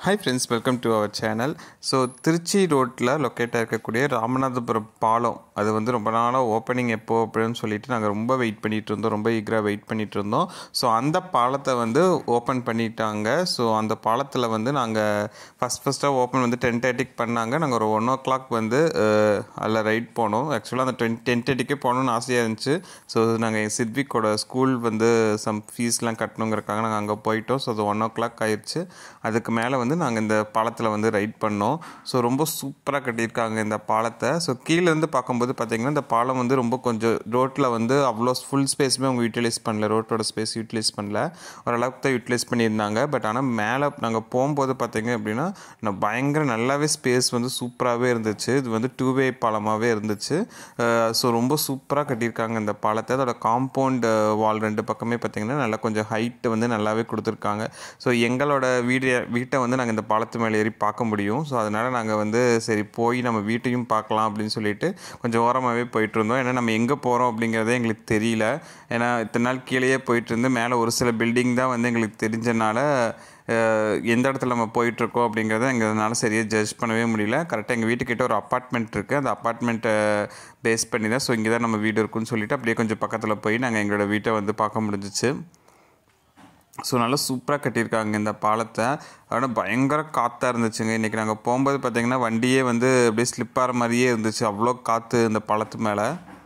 Hi friends, welcome to our channel. So Trichy ரோட்டில் லொக்கேட்டாக இருக்கக்கூடிய ராமநாதபுரம் பாலம் அது வந்து ரொம்ப நாளாக ஓப்பனிங் எப்போ அப்படின்னு சொல்லிட்டு நாங்கள் ரொம்ப வெயிட் பண்ணிகிட்டு இருந்தோம், ரொம்ப ஈகராக வெயிட் பண்ணிகிட்டு இருந்தோம். ஸோ அந்த பாலத்தை வந்து ஓப்பன் பண்ணிட்டாங்க. ஸோ அந்த பாலத்தில் வந்து நாங்கள் ஃபஸ்ட்டாக ஓப்பன் வந்து 10:30க்கு பண்ணாங்க. நாங்கள் ஒரு 1 o'clock வந்து அதில் ரைட் போனோம். ஆக்சுவலாக அந்த 10:30க்கே போகணுன்னு ஆசையாக இருந்துச்சு. ஸோ நாங்கள் சித்விக்கோட ஸ்கூல் வந்து சம் ஃபீஸ்லாம் கட்டணுங்கிறக்காக நாங்கள் அங்கே போயிட்டோம். ஸோ அது 1 o'clock ஆயிடுச்சு. அதுக்கு மேலே வந்து நாங்கள் இந்த பாலத்தில் வந்து ரைட் பண்ணோம். ஸோ ரொம்ப சூப்பராக கட்டியிருக்காங்க இந்த பாலத்தை. ஸோ கீழேருந்து பார்க்கும்போது பார்த்திங்கன்னா இந்த பாலம் வந்து ரொம்ப கொஞ்சம் ரோட்டில் வந்து அவ்வளோ ஃபுல் ஸ்பேஸுமே அவங்க யூட்டிலைஸ் பண்ணல, ரோட்டோட ஸ்பேஸ் யூட்டிலைஸ் பண்ணல, ஓரளவுக்கு தான் யூட்டிலைஸ் பண்ணியிருந்தாங்க. பட் ஆனால் மேலே நாங்கள் போகும்போது பார்த்திங்க அப்படின்னா பயங்கர நல்லாவே ஸ்பேஸ் வந்து சூப்பராகவே இருந்துச்சு. இது வந்து 2-way பாலமாகவே இருந்துச்சு. ஸோ ரொம்ப சூப்பராக கட்டியிருக்காங்க இந்த பாலத்தை. அதோட காம்பவுண்ட் வால் 2 பக்கமே பார்த்திங்கன்னா நல்லா கொஞ்சம் ஹைட்டு வந்து நல்லாவே கொடுத்துருக்காங்க. ஸோ எங்களோட வீட்டை வந்து நாங்கள் இந்த பாலத்து மேலே ஏறி பார்க்க முடியும். ஸோ அதனால் நாங்கள் வந்து சரி போய் நம்ம வீட்டையும் பார்க்கலாம் அப்படின்னு சொல்லிட்டு கொஞ்சம் ஓரமாகவே போயிட்டு இருந்தோம். ஏன்னா நம்ம எங்கே போகிறோம் அப்படிங்கிறதே எங்களுக்கு தெரியல. ஏன்னா இத்தனை நாள் கீழேயே போயிட்டு இருந்து மேலே ஒரு சில பில்டிங் தான் வந்து எங்களுக்கு தெரிஞ்சனால எந்த இடத்துல நம்ம போயிட்டுருக்கோம் அப்படிங்கிறத எங்களால் சரியாக ஜட்ஜ் பண்ணவே முடியல. கரெக்டாக எங்கள் வீட்டுக்கிட்ட ஒரு அப்பார்ட்மெண்ட் இருக்குது. அந்த அப்பார்ட்மெண்ட்டை பேஸ் பண்ணி தான் ஸோ இங்கே தான் நம்ம வீடு இருக்குன்னு சொல்லிட்டு அப்படியே கொஞ்சம் பக்கத்தில் போய் நாங்கள் எங்களோட வீட்டை வந்து பார்க்க முடிஞ்சிச்சு. ஸோ நல்லா சூப்பராக கட்டியிருக்காங்க இந்த பாலத்தை. ஆனால் பயங்கர காற்றாக இருந்துச்சுங்க. இன்றைக்கி நாங்கள் போகும்போது பார்த்திங்கன்னா வண்டியே வந்து அப்படியே ஸ்லிப் ஆகிற மாதிரியே இருந்துச்சு, அவ்வளோ காற்று இந்த பாலத்து மேலே.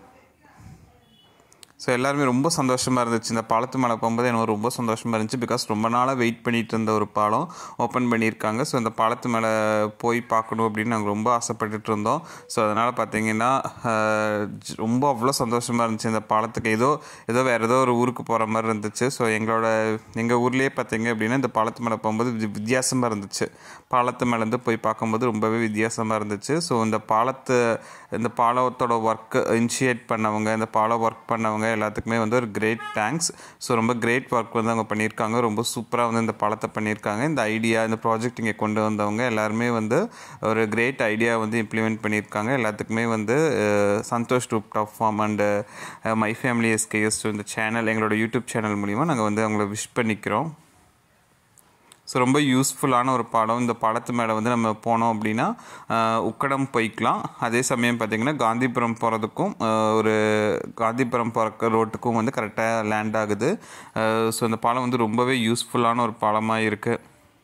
ஸோ எல்லாருமே ரொம்ப சந்தோஷமாக இருந்துச்சு. இந்த பாலத்து மேலே போகும்போது எனக்கு ரொம்ப சந்தோஷமாக இருந்துச்சு. பிகாஸ் ரொம்ப நாளாக வெயிட் பண்ணிகிட்டு இருந்த ஒரு பாலம் ஓப்பன் பண்ணியிருக்காங்க. ஸோ இந்த பாலத்து மேலே போய் பார்க்கணும் அப்படின்னு நாங்கள் ரொம்ப ஆசைப்பட்டுட்டு இருந்தோம். ஸோ அதனால் பார்த்திங்கன்னா ரொம்ப அவ்வளோ சந்தோஷமாக இருந்துச்சு. இந்த பாலத்துக்கு ஏதோ வேறு ஏதோ ஒரு ஊருக்கு போகிற மாதிரி இருந்துச்சு. ஸோ எங்கள் ஊர்லேயே பார்த்திங்க அப்படின்னா இந்த பாலத்து மேலே போகும்போது வித்தியாசமாக இருந்துச்சு. பாலத்து மேலேருந்து போய் பார்க்கும்போது ரொம்பவே வித்தியாசமாக இருந்துச்சு. ஸோ இந்த பாலத்தோட ஒர்க்கு இனிஷியேட் பண்ணவங்க, இந்த பாலம் ஒர்க் பண்ணவங்க எல்லாத்துக்குமே வந்து ஒரு கிரேட் தேங்க்ஸ். ஸோ ரொம்ப கிரேட் ஒர்க் வந்து அவங்க பண்ணியிருக்காங்க. ரொம்ப சூப்பராக வந்து இந்த பாலத்தை பண்ணியிருக்காங்க. இந்த ஐடியா, இந்த ப்ராஜெக்ட் இங்கே கொண்டு வந்தவங்க எல்லாருமே வந்து ஒரு கிரேட் ஐடியா வந்து இம்ப்ளிமெண்ட் பண்ணியிருக்காங்க. எல்லாத்துக்குமே வந்து Santhosh rooftop farm and my family SKS இந்த சேனல், எங்களோட யூடியூப் சேனல் மூலிமா நாங்கள் வந்து அவங்கள விஷ் பண்ணிக்கிறோம். ஸோ ரொம்ப யூஸ்ஃபுல்லான ஒரு பாலம். இந்த பாலத்து மேலே வந்து நம்ம போனோம் அப்படின்னா உக்கடம் போய்க்கலாம். அதே சமயம் பார்த்திங்கன்னா காந்திபுரம் போகிறதுக்கும் காந்திபுரம் போகிற ரோட்டுக்கும் வந்து கரெக்டாக லேண்ட் ஆகுது. ஸோ இந்த பாலம் வந்து ரொம்பவே யூஸ்ஃபுல்லான ஒரு பாலமாக இருக்குது.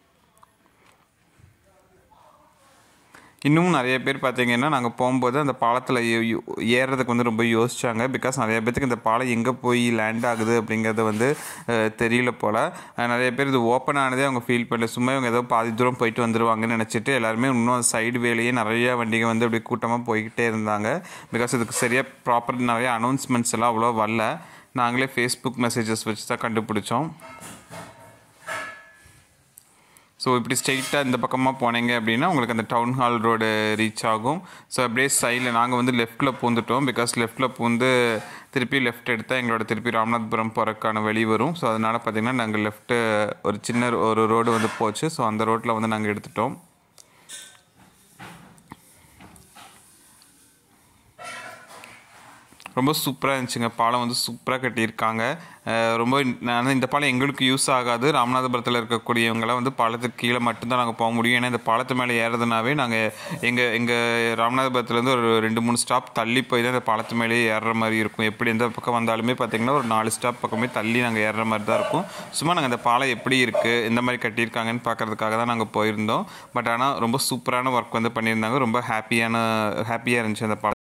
இன்னும் நிறைய பேர் பார்த்திங்கன்னா நாங்கள் போகும்போது அந்த பாலத்தில் ஏறுறதுக்கு வந்து ரொம்ப யோசித்தாங்க. பிகாஸ் நிறைய பேருக்கு இந்த பாலம் எங்கே போய் லேண்ட் ஆகுது அப்படிங்கிறது வந்து தெரியல போல். நிறைய பேர் இது ஓப்பன் ஆனதே அவங்க ஃபீல் பண்ணல. சும்மா இவங்க ஏதோ பாதி தூரம் போயிட்டு வந்துடுவாங்கன்னு நினச்சிட்டு எல்லாருமே இன்னும் சைடு வேலையே நிறையா வண்டிகள் வந்து அப்படியே கூட்டமாக போய்கிட்டே இருந்தாங்க. பிகாஸ் இதுக்கு சரியாக ப்ராப்பர் நிறைய அனௌன்ஸ்மெண்ட்ஸ் எல்லாம் அவ்வளோ வரல. நாங்களே ஃபேஸ்புக் மெசேஜஸ் வச்சு தான் கண்டுபிடிச்சோம். ஸோ இப்படி ஸ்ட்ரெயிட்டாக இந்த பக்கமாக போனீங்க அப்படின்னா உங்களுக்கு அந்த டவுன் ஹால் ரோடு ரீச் ஆகும். ஸோ அப்படியே சைடில் நாங்கள் வந்து லெஃப்ட்டில் பூந்துட்டோம். பிகாஸ் லெஃப்ட்டில் பூந்து திருப்பி லெஃப்ட் எடுத்தால் எங்களோட திருப்பி ராமநாதபுரம் போகிறதுக்கான வழி வரும். ஸோ அதனால் பார்த்திங்கன்னா நாங்கள் லெஃப்ட்டு ஒரு ரோடு வந்து போச்சு. ஸோ அந்த ரோட்டில் வந்து நாங்கள் எடுத்துட்டோம். ரொம்ப சூப்பராக இருந்துச்சுங்க. பாலம் வந்து சூப்பராக கட்டியிருக்காங்க. ரொம்ப இந்த பாலம் எங்களுக்கு யூஸ் ஆகாது. ராமநாதபுரத்தில் இருக்கக்கூடியவங்களாம் வந்து பாலத்துக்கு கீழே மட்டும்தான் நாங்கள் போக முடியும். ஏன்னா இந்த பாலத்து மேலே ஏறுறதுனாவே நாங்கள் எங்கள் ராமநாதபுரத்துலேருந்து ஒரு 2-3 ஸ்டாப் தள்ளி போய் தான் இந்த பாலத்து மேலேயே ஏறுற மாதிரி இருக்கும். எப்படி எந்த பக்கம் வந்தாலுமே பார்த்திங்கன்னா ஒரு 4 ஸ்டாப் பக்கமே தள்ளி நாங்கள் ஏறுற மாதிரி தான் இருக்கும். சும்மா நாங்கள் இந்த பாலம் எப்படி இருக்குது, எந்த மாதிரி கட்டியிருக்காங்கன்னு பார்க்குறதுக்காக தான் நாங்கள் போயிருந்தோம். பட் ஆனால் ரொம்ப சூப்பரான ஒர்க் வந்து பண்ணியிருந்தாங்க. ரொம்ப ஹாப்பியாக இருந்துச்சு அந்த பாலம்.